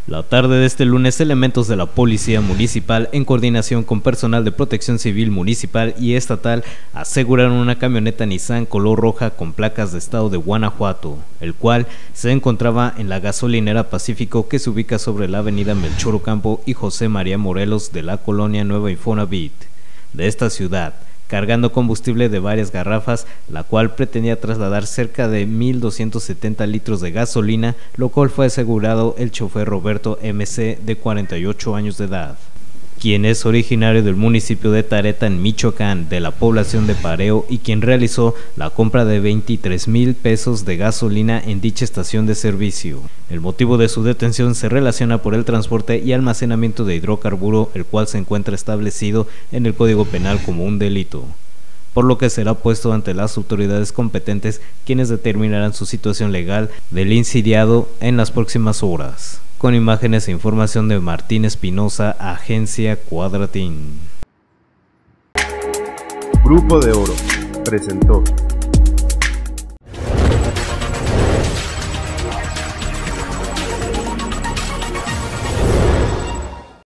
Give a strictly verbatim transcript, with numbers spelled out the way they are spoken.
La tarde de este lunes, elementos de la Policía Municipal, en coordinación con personal de Protección Civil Municipal y Estatal, aseguraron una camioneta Nissan color roja con placas de estado de Guanajuato, el cual se encontraba en la gasolinera Pacífico que se ubica sobre la avenida Melchor Ocampo y José María Morelos de la colonia Nueva Infonavit de esta ciudad, cargando combustible de varias garrafas, la cual pretendía trasladar cerca de mil doscientos setenta litros de gasolina, lo cual fue asegurado el chofer Roberto M C, de cuarenta y ocho años de edad, quien es originario del municipio de Tareta en Michoacán, de la población de Pareo, y quien realizó la compra de veintitrés mil pesos de gasolina en dicha estación de servicio. El motivo de su detención se relaciona por el transporte y almacenamiento de hidrocarburo, el cual se encuentra establecido en el Código Penal como un delito, por lo que será puesto ante las autoridades competentes, quienes determinarán su situación legal del insidiado en las próximas horas. Con imágenes e información de Martín Espinosa, Agencia Cuadratín. Grupo de Oro presentó